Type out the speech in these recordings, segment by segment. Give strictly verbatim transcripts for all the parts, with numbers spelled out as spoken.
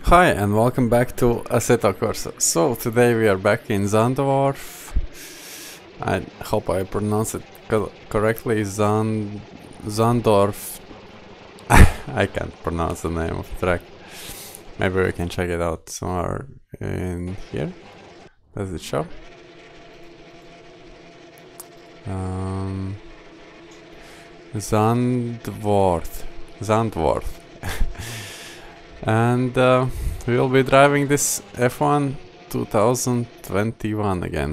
Hi and welcome back to Assetto Corsa. So today we are back in Zandvoort. I hope I pronounced it co correctly. Zand Zandorf. I can't pronounce the name of the track. Maybe we can check it out somewhere in here. Does it show? Um, Zandvoort. Zandvoort. And uh, we will be driving this F one twenty twenty-one again.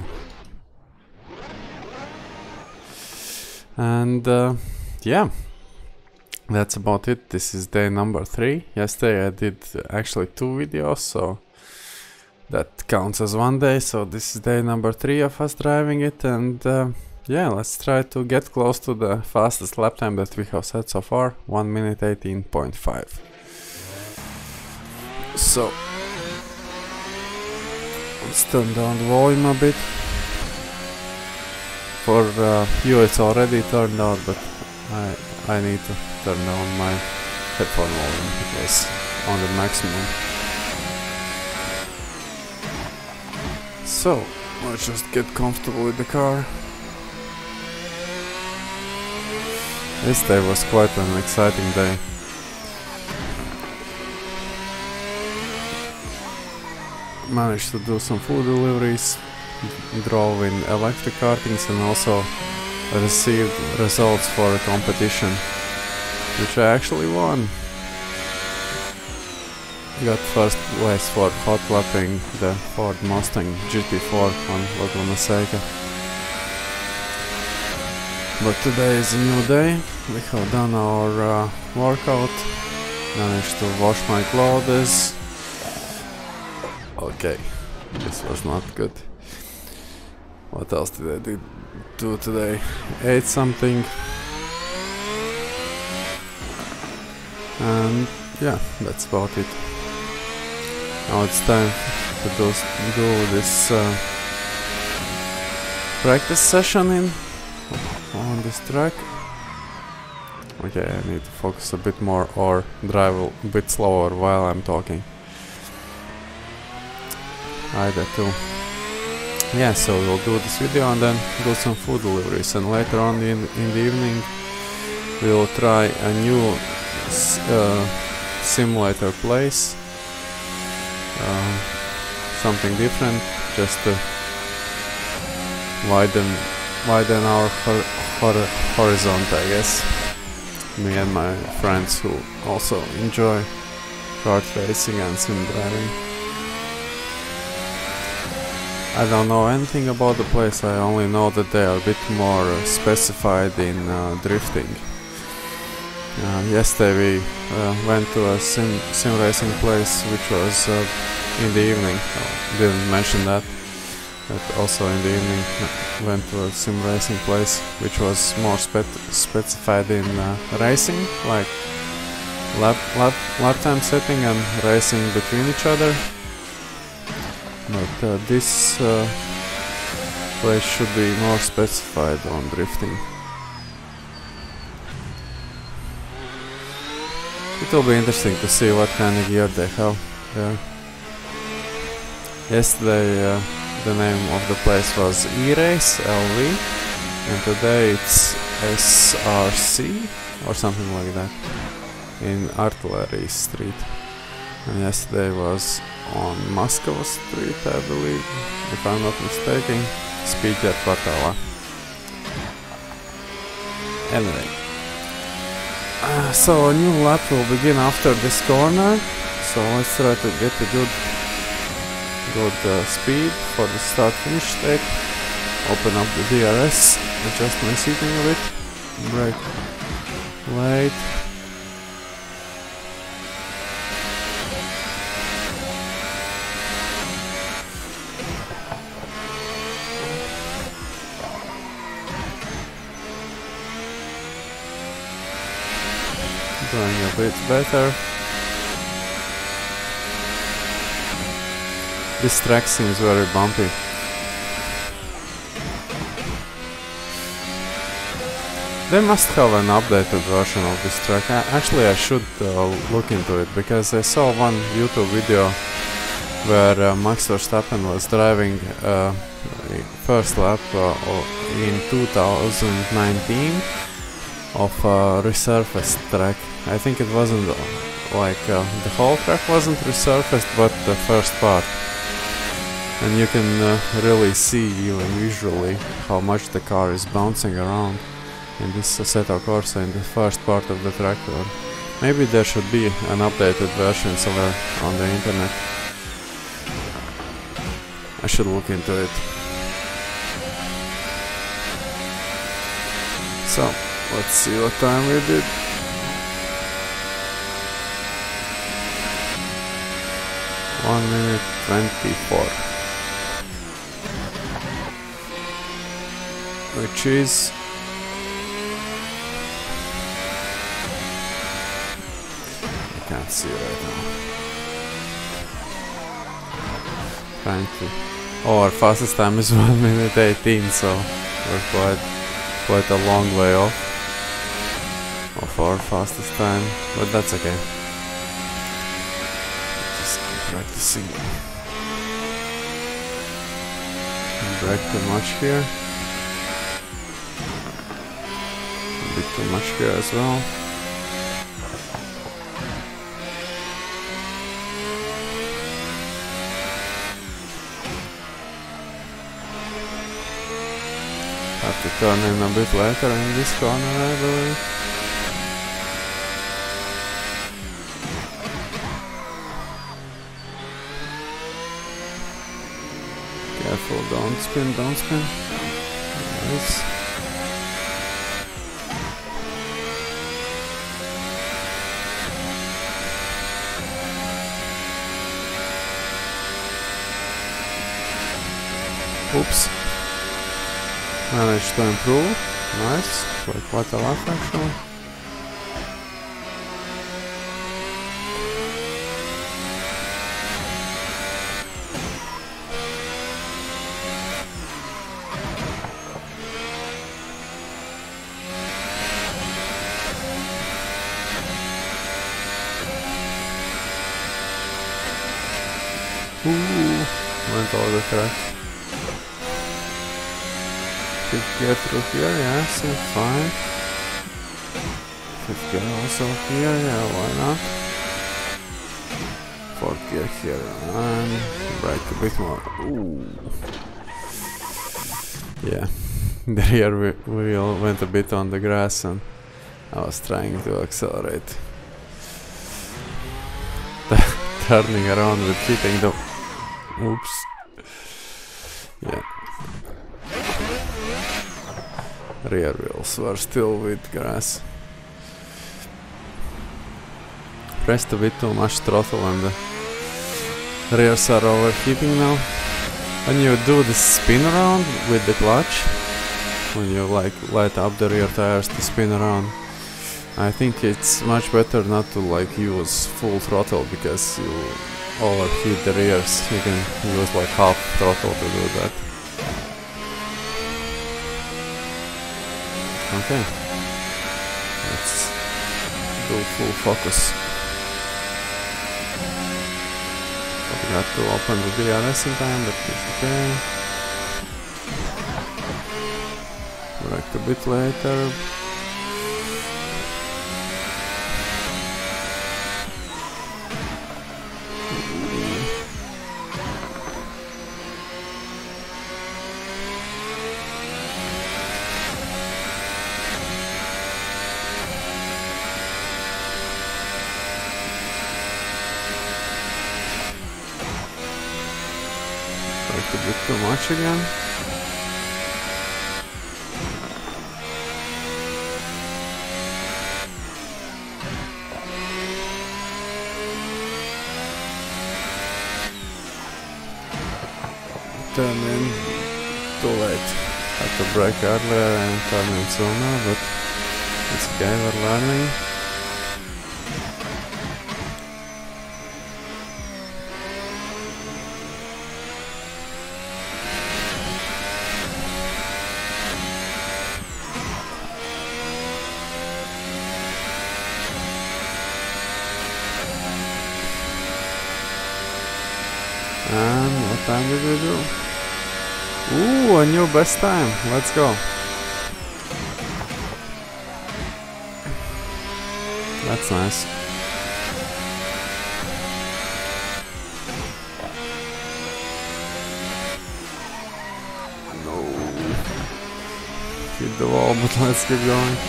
And uh, yeah, that's about it. This is day number three. Yesterday I did actually two videos, so that counts as one day. So this is day number three of us driving it, and uh, yeah, let's try to get close to the fastest lap time that we have set so far, one minute eighteen point five. So let's turn down the volume a bit. For uh, you it's already turned down, but I, I need to turn down my headphone volume because on the maximum. So let's just get comfortable with the car. This day was quite an exciting day. Managed to do some food deliveries, drove in electric kartings, and also received results for a competition, which I actually won. Got first place for hot lapping the Ford Mustang G T four on Laguna Seca. But today is a new day. We have done our uh, workout, managed to wash my clothes. Okay, this was not good. What else did I do, do today? Ate something. And yeah, that's about it. Now it's time to do, do this uh, practice session in on this track. Okay, I need to focus a bit more or drive a bit slower while I'm talking. Either two. Yeah, so we'll do this video and then do some food deliveries, and later on in, in the evening we'll try a new uh, simulator place, uh, something different, just to widen widen our hor hor horizon, I guess. Me and my friends who also enjoy kart racing and sim driving. I don't know anything about the place. I only know that they are a bit more uh, specified in uh, drifting. Uh, yesterday we uh, went to a sim, sim racing place which was uh, in the evening. Oh, didn't mention that. But also in the evening uh, went to a sim racing place which was more spe specified in uh, racing, like lap, lap, lap time setting and racing between each other. But uh, this uh, place should be more specified on drifting. It will be interesting to see what kind of gear they have there. Yesterday uh, the name of the place was E-Race L V, and today it's S R C or something like that in Artillery Street. And yesterday was on Moscow Street, I believe, if I'm not mistaken, Speedjet Kvartala. Anyway, uh, so a new lap will begin after this corner, so let's try to get a good, good uh, speed for the start-finish state. Open up the D R S, adjust my seating a bit, brake late. Doing a bit better. This track seems very bumpy. They must have an updated version of this track. A actually, I should uh, look into it, because I saw one YouTube video where uh, Max Verstappen was driving uh, first lap uh, in two thousand nineteen of a resurfaced track. I think it wasn't uh, like uh, the whole track wasn't resurfaced, but the first part. And you can uh, really see even visually how much the car is bouncing around in this Assetto Corsa in the first part of the track. Or maybe there should be an updated version somewhere on the internet. I should look into it. So, let's see what time we did. one minute twenty-four. Which is I can't see right now. Trying to oh, our fastest time is one minute eighteen, so we're quite quite a long way off of our fastest time, but that's okay. Just practicing. Brake too much here. A bit too much here as well. Have to turn in a bit later in this corner, I believe. Careful, don't spin, don't spin. Nice. Oops. Managed to improve. Nice. Quite, quite a lot actually. Ooh, went over the track. Fifth gear through here, yeah, seems fine. Fifth gear also here, yeah, why not? Fourth gear here, and brake a bit more. Ooh. Yeah, the rear wheel went a bit on the grass and I was trying to accelerate. Turning around with hitting the... Oops. Yeah. Rear wheels were still with grass. Pressed a bit too much throttle and the rears are overheating now. When you do this spin around with the clutch, when you like light up the rear tires to spin around, I think it's much better not to like use full throttle, because you overheat the rears. You can use like half throttle to do that. Okay, let's do full focus. Forgot to open the D R S in time, but it's okay. Brake a bit later. A bit too much again. Turn in too late. Had to brake earlier and turn in sooner, but it's okay, we're learning. And what time did we do? Ooh, a new best time. Let's go. That's nice. No. Hit the wall, but let's keep going.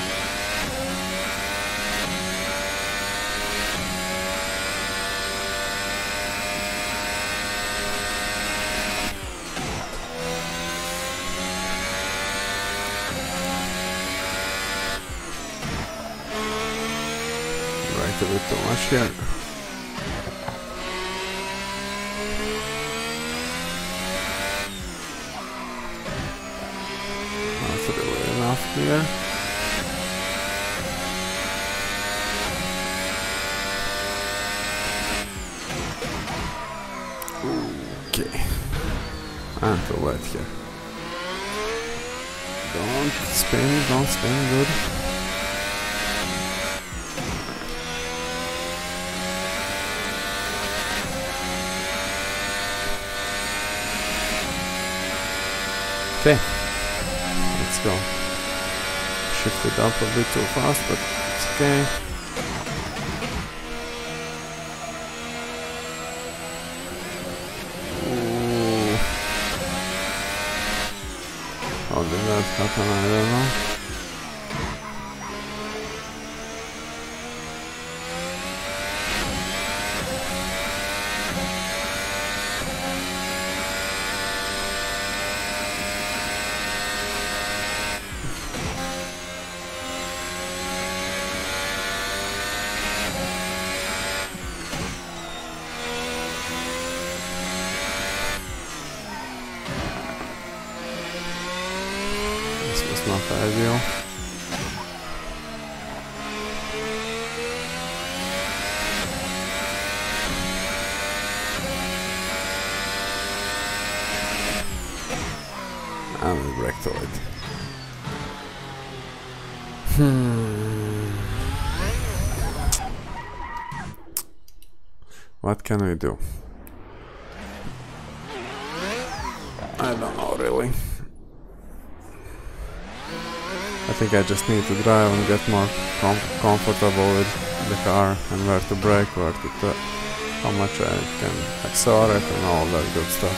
A bit too much here. Not really enough here. Okay. And too late here. Don't spin, don't spin, good. Okay, let's go. Shift it up a bit too fast, but it's okay. Ooh. How did that happen? I don't know. Not ideal. And we break to it. Hmm. What can we do? I don't know really. I think I just need to drive and get more com comfortable with the car and where to brake, where to t how much I can accelerate and all that good stuff.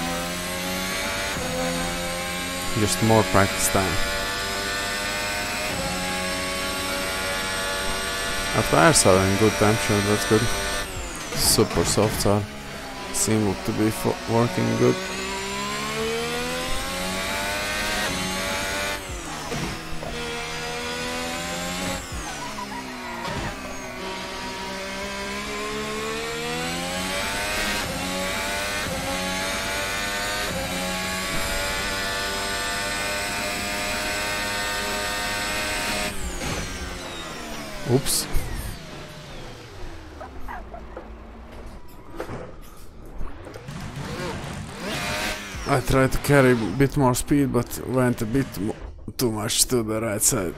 Just more practice time. Our tires are in good temperature, that's good. Super softs are seem to be fo working good. Oops. I tried to carry a bit more speed, but went a bit too much to the right side.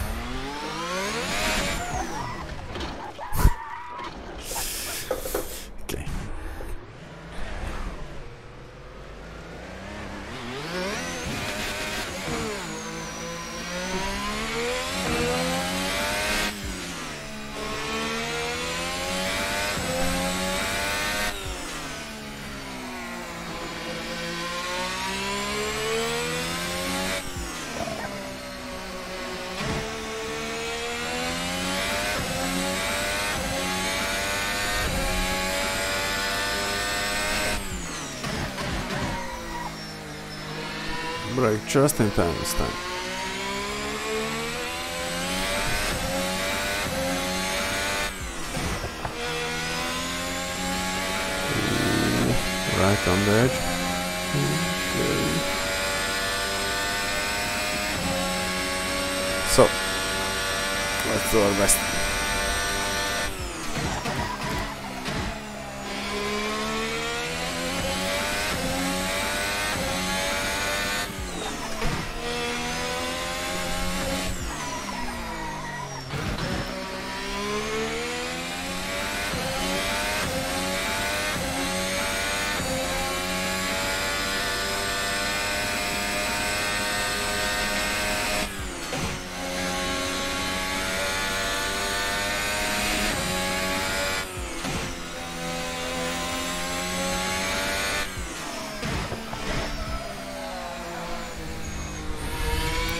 Okay. Brake just in time this time. Ooh, right on the edge. Okay. So, let's do our best.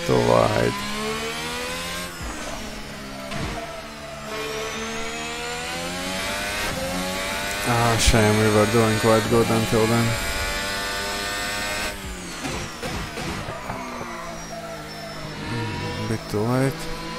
too wide. Ah, shame, we were doing quite good until then. Mm, bit too late.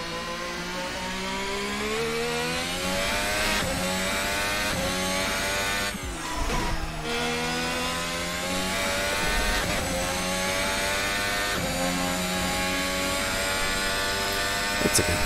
It's okay.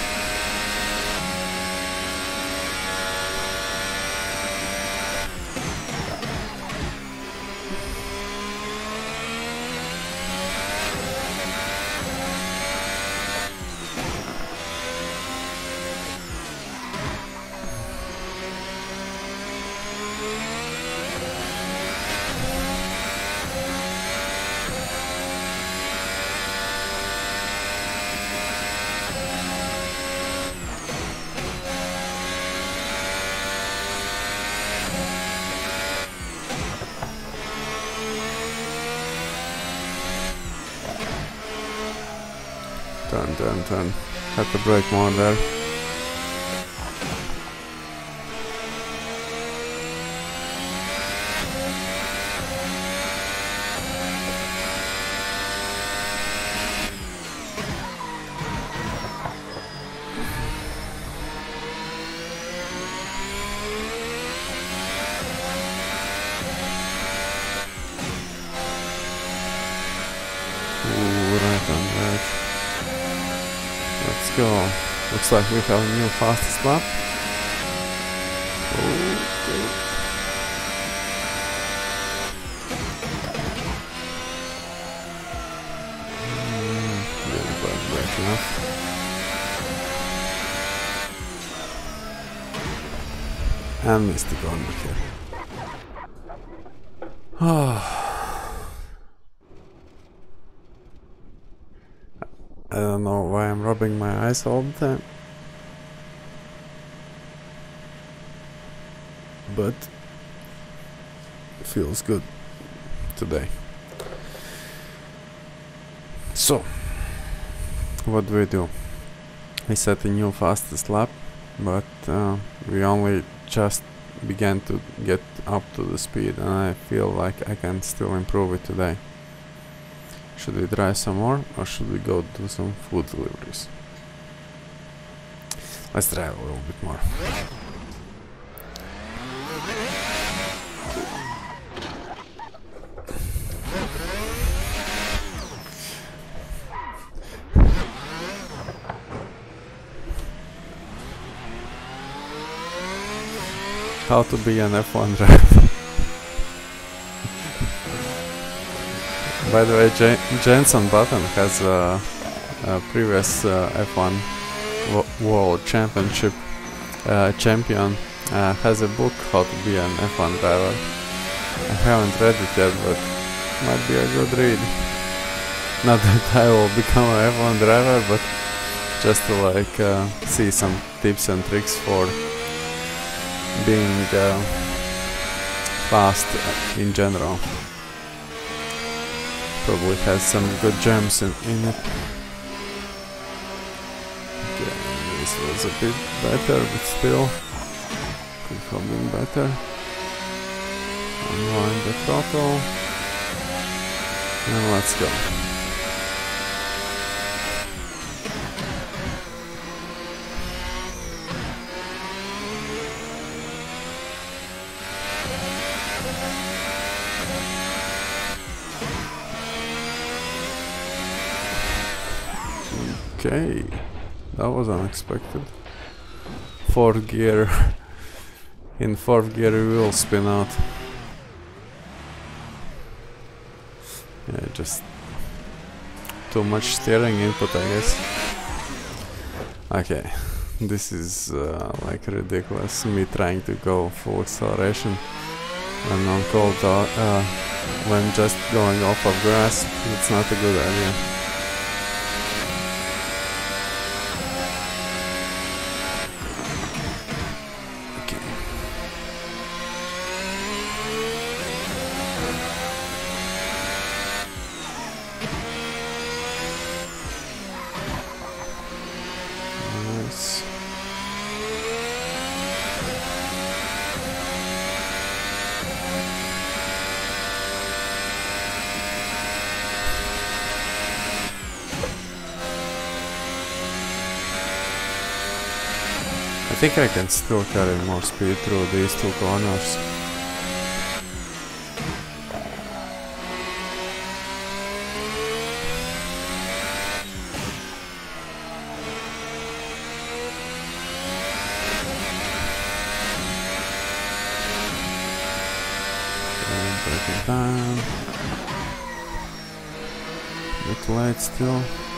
Turn, turn, turn. Had to brake more there. Ooh, right on right. Let's go. Looks like we have a new fastest lap. Okay. Mm, didn't quite brake enough. And missed the corner here. I don't know why I'm rubbing my eyes all the time. But it feels good today. So, what do we do? We set a new fastest lap, but uh, we only just began to get up to the speed, and I feel like I can still improve it today. Should we drive some more, or should we go do some food deliveries? Let's drive a little bit more. How to be an F one driver. By the way, J Jenson Button has a, a previous uh, F one wo World Championship uh, champion. Uh, has a book how to be an F one driver. I haven't read it yet, but might be a good read. Not that I will become an F one driver, but just to like uh, see some tips and tricks for being uh, fast in general. Probably has some good gems in, in it. Okay, this was a bit better, but still could have been better. Unwind the throttle and let's go. Okay, that was unexpected. Fourth gear. In fourth gear we will spin out. Yeah, just too much steering input, I guess. Okay, this is uh, like ridiculous. Me trying to go full acceleration when on cold, uh, uh, when just going off of grass. It's not a good idea. think I can still carry more speed through these two corners. Break it down. Bit late still.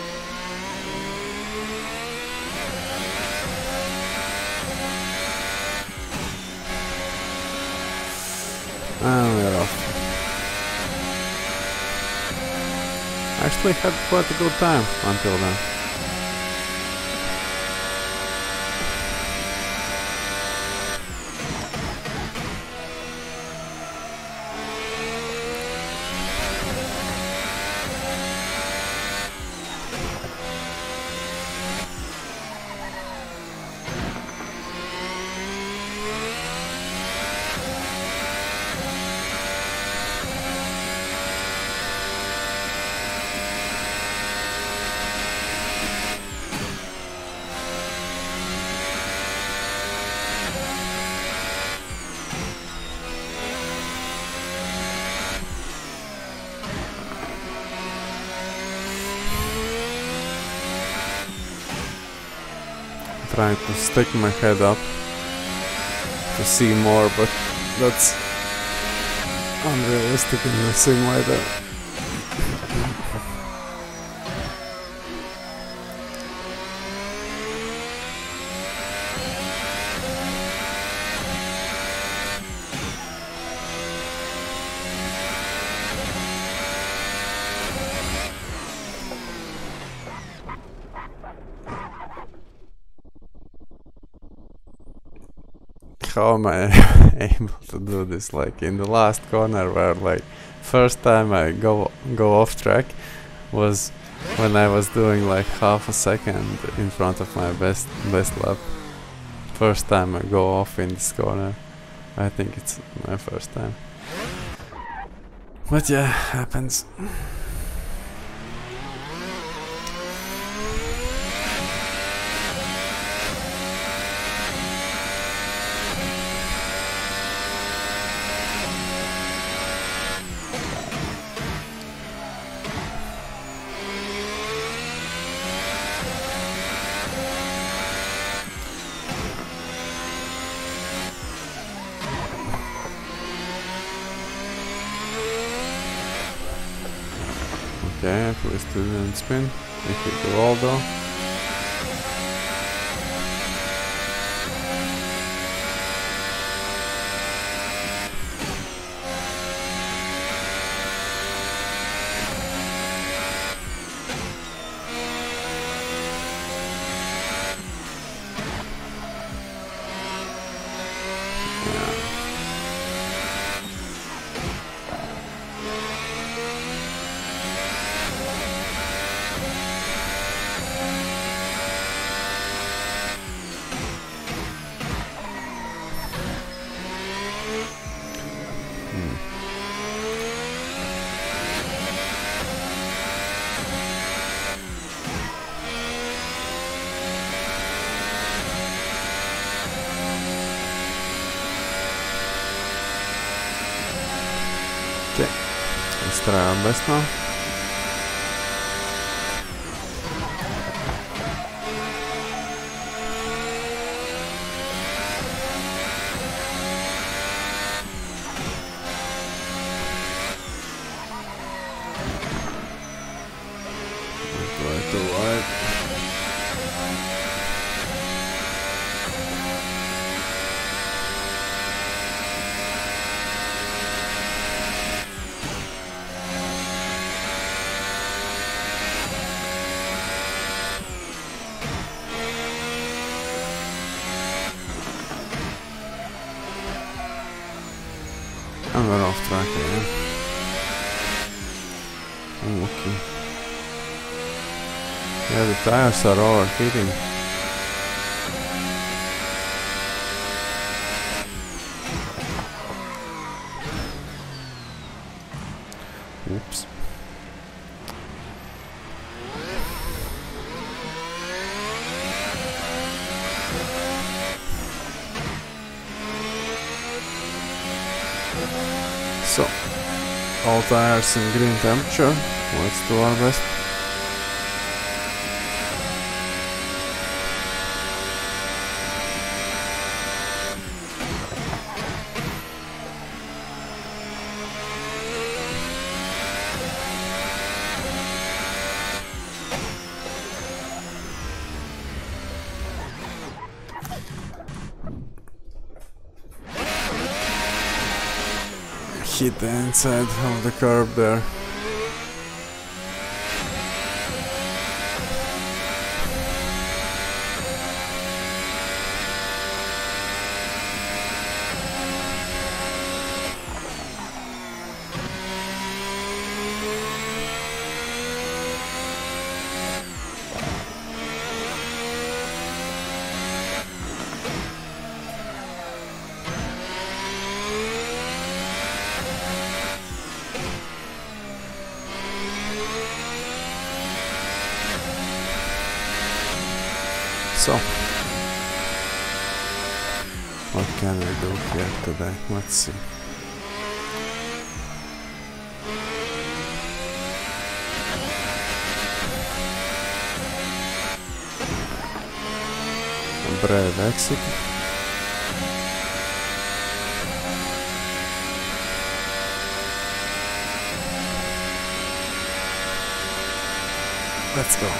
And we're off. Actually had quite a good time until then. Trying to stick my head up to see more, but that's unrealistic in the simulator. How am I able to do this? Like in the last corner where like first time I go go off track was when I was doing like half a second in front of my best best lap. First time I go off in this corner. I think it's my first time. But yeah, happens. Okay, at least we didn't spin. We hit the wall though. Okay, let's try our best now. Try to wide. And we're off track again. Unlucky. Yeah, the tires are overheating. Oops. So, all tires in green temperature. Let's do our best. Hit the inside of the curb there. So, what can we do here today? Let's see. A brave exit. Let's go.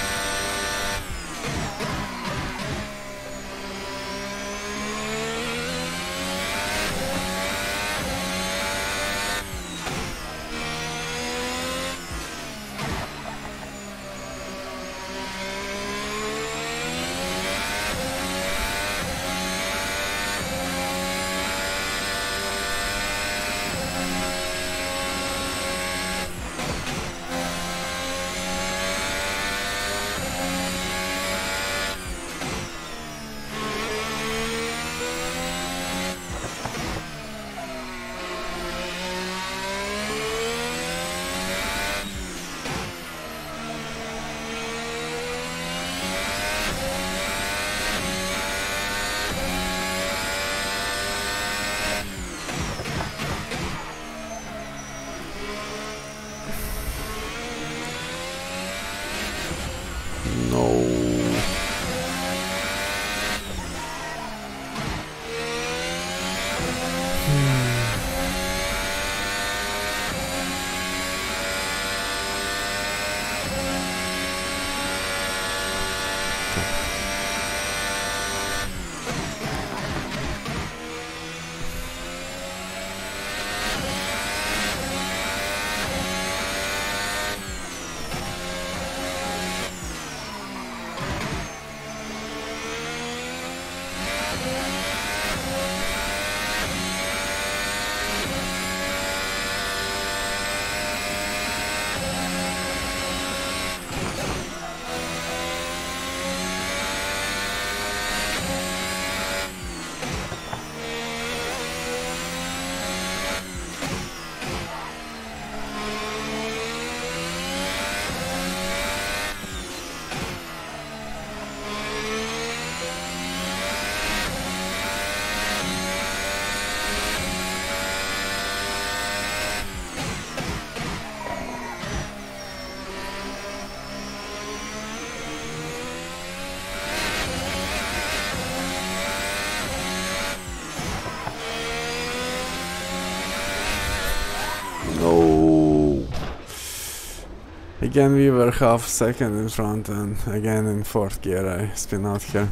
Again we were half second in front and again in fourth gear I spin out here.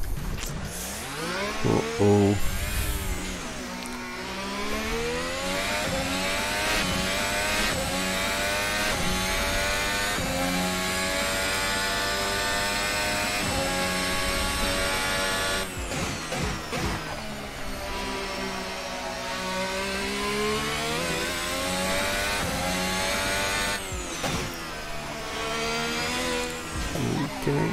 Uh oh. Okay.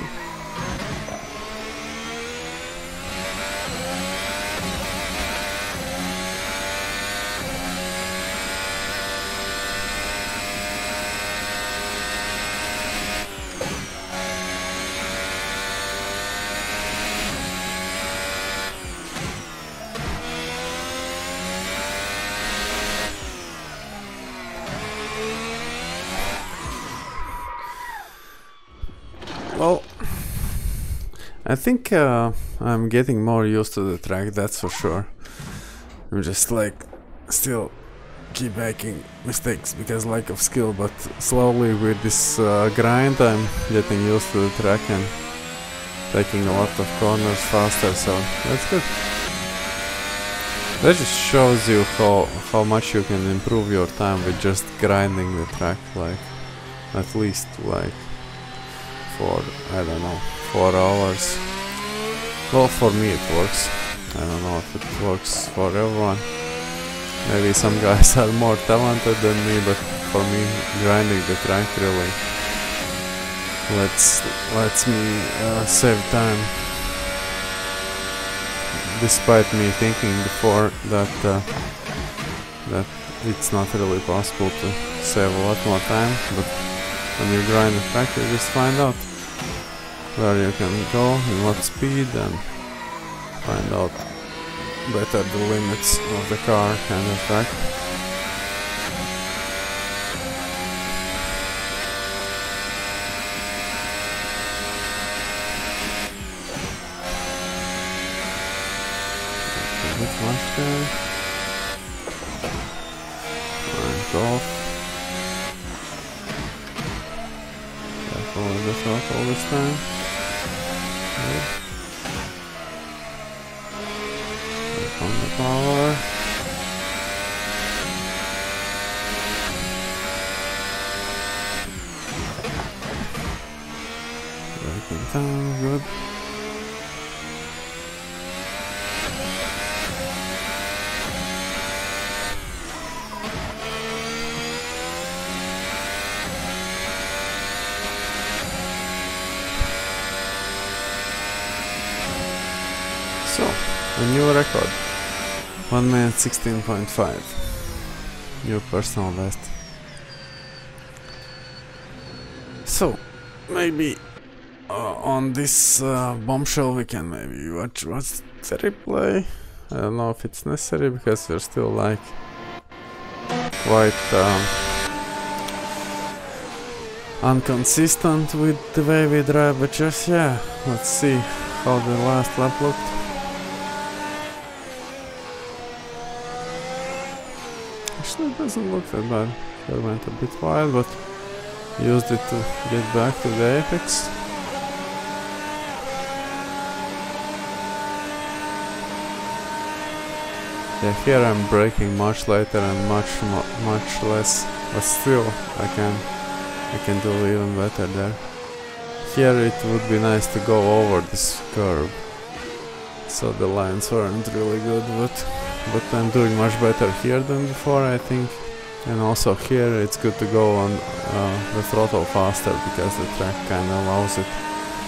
I think uh, I'm getting more used to the track, that's for sure. I'm just like still keep making mistakes because lack of skill, but slowly with this uh, grind I'm getting used to the track and taking a lot of corners faster, so that's good. That just shows you how, how much you can improve your time with just grinding the track, like at least like for, I don't know, four hours. Well, for me it works. I don't know if it works for everyone. Maybe some guys are more talented than me, but for me grinding the track really lets, lets me uh, save time. Despite me thinking before that uh, that it's not really possible to save a lot more time, but when you grind the track you just find out where you can go, in what speed, and find out better the limits of the car and the track. A bit much there. And off. Careful with the throttle this time. Good. Back on the power. Braking down, good. So, a new record, one minute sixteen point five, new personal best. So, maybe uh, on this uh, bombshell we can maybe watch, watch the replay. I don't know if it's necessary because we're still like quite um, inconsistent with the way we drive, but just yeah, let's see how the last lap looked. Actually, it doesn't look that bad. I went a bit wild, but used it to get back to the apex. Yeah, here I'm braking much later and much much less, but still I can I can do even better there. Here it would be nice to go over this curve, so the lines weren't really good, but but I'm doing much better here than before, I think. And also here it's good to go on uh, the throttle faster because the track kinda allows it.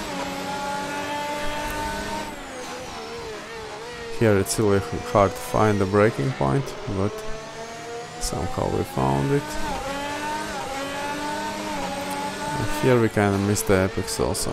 Here it's really hard to find the braking point, but somehow we found it. And here we kinda missed the apex also.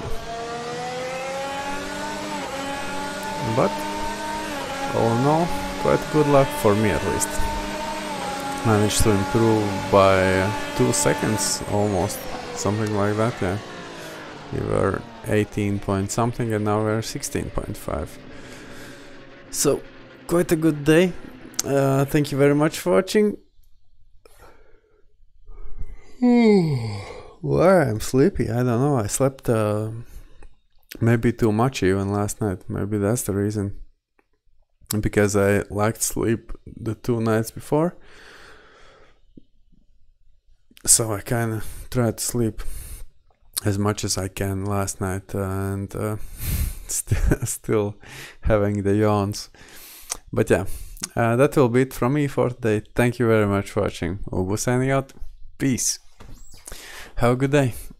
But all in all, quite good luck for me at least. Managed to improve by uh, two seconds almost, something like that, yeah. We were eighteen point something and now we're sixteen point five. So, quite a good day. Uh, thank you very much for watching. Why I'm sleepy, I don't know, I slept uh, maybe too much even last night, maybe that's the reason. Because I lacked sleep the two nights before. So I kinda tried to sleep as much as I can last night uh, and uh, st still having the yawns. But yeah, uh, that will be it from me for today. Thank you very much for watching. Ubu signing out. Peace. Have a good day.